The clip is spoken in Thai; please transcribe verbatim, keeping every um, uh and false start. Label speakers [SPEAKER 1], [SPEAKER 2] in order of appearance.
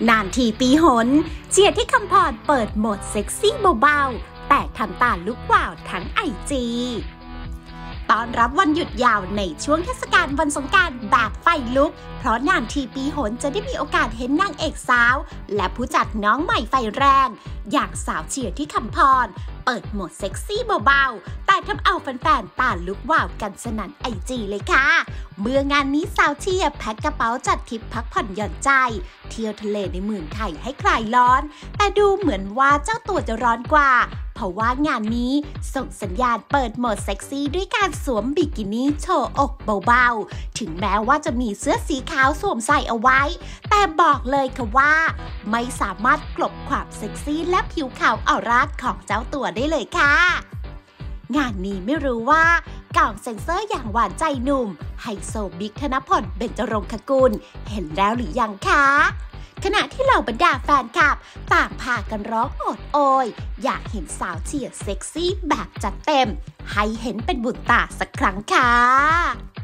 [SPEAKER 1] นานทีปีหนเชียร์ที่คำพรเปิดโหมดเซ็กซี่เบาๆแต่ทำตาลุกวาวทั้งไอจีตอนรับวันหยุดยาวในช่วงเทศกาลวันสงกรานต์แบบไฟลุกเพราะนานทีปีหนจะได้มีโอกาสเห็นนางเอกสาวและผู้จัดน้องใหม่ไฟแรงอย่างสาวเชียร์ที่คำพรเปิดโหมดเซ็กซี่เบาๆแต่ทำเอาแฟนๆตาลุกวาวกันสนั่นไอจีเลยค่ะเมื่องานนี้สาวเชียร์แพ็คกระเป๋าจัดทริปพักผ่อนหย่อนใจเที่ยวทะเลในเมืองไทยให้คลายร้อนแต่ดูเหมือนว่าเจ้าตัวจะร้อนกว่าเพราะว่างานนี้ส่งสัญญาณเปิดโหมดเซ็กซี่ด้วยการสวมบิกินี่โชว์อกเบาๆถึงแม้ว่าจะมีเสื้อสีขาวสวมใส่เอาไว้แต่บอกเลยค่ะว่าไม่สามารถกลบความเซ็กซี่และผิวขาวออร่าของเจ้าตัวได้เลยค่ะงานนี้ไม่รู้ว่ากล่องเซ็นเซอร์อย่างหวานใจหนุ่มไฮโซบิ๊กธนพลเบญจรงคกุลเห็นแล้วหรือยังคะขณะที่เหล่าบรรดาแฟนคลับต่างพากันร้องโอดโอยอยากเห็นสาวเชียร์เซ็กซี่แบบจัดเต็มให้เห็นเป็นบุญตาสักครั้งค่ะ